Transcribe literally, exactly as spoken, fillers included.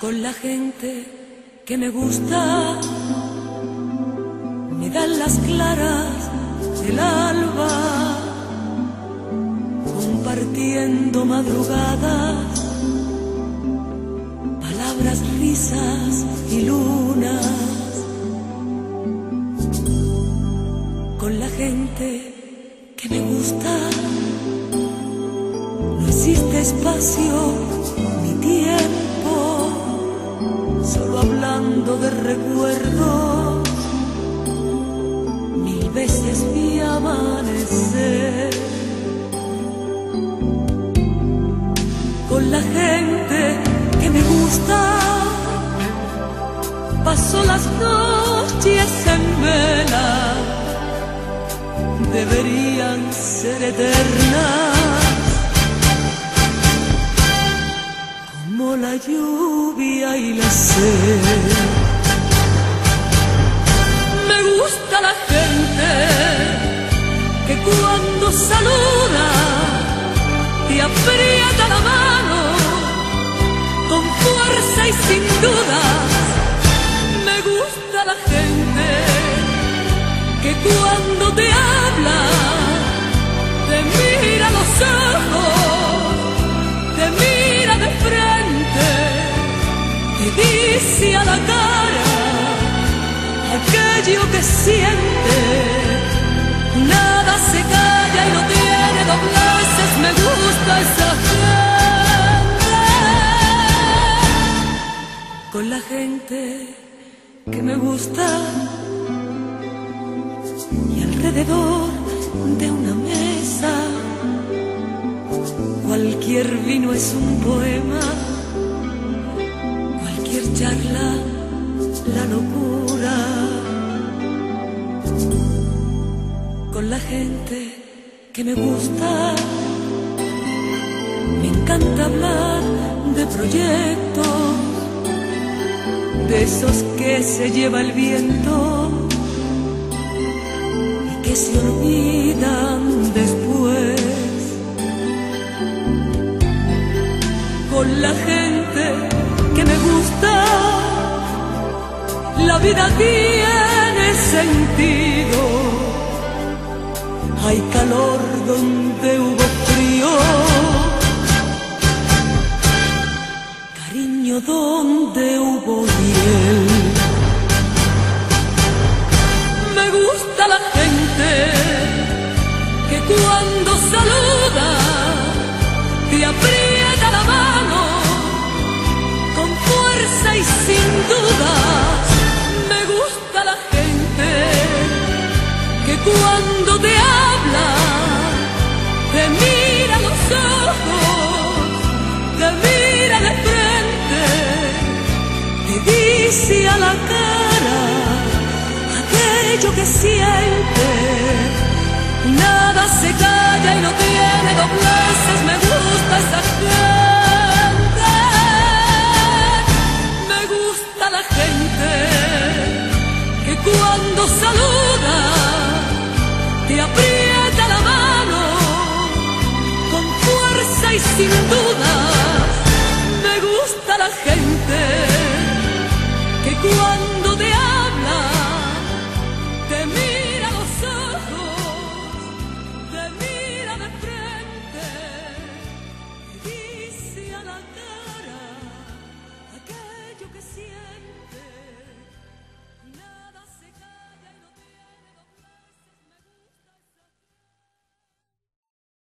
con la gente que me gusta, me dan las claras del alba, compartiendo madrugadas, palabras, risas y lunas. Con la gente que me gusta no existe espacio ni tiempo, solo hablando de recuerdos, mil veces vi amanecer. Con la gente que me gusta paso las noches en vela, deberían ser eternas, como la lluvia y la sed. Me gusta la gente que cuando saluda te aprieta la mano con fuerza y sin dudas. Me gusta la gente que cuando te habla te mira a los ojos, te mira de frente, te dice a la cara aquello que siente. Nada se calla y no tiene dobleces. Me gusta esa gente. Con la gente que me gusta y alrededor de una mesa cualquier vino es un poema, cualquier charla la locura. Con la gente que me gusta me encanta hablar de proyectos, de esos que se lleva el viento y que se olvidan después. Con la gente que me gusta la vida tiene sentido. Hay calor donde hubo frío, cariño donde hubo hiel. Me gusta la gente que cuando saluda te aprieta la mano con fuerza y sin dudas. Me gusta la gente que cuando te habla te mira a los ojos, te mira de frente, te dice a la cara aquello que siente. Nada se calla y no tiene dobleces. Me gusta esa gente. Me gusta la gente que cuando saluda te aprieta la mano con fuerza y sin duda. Me gusta la gente que cuando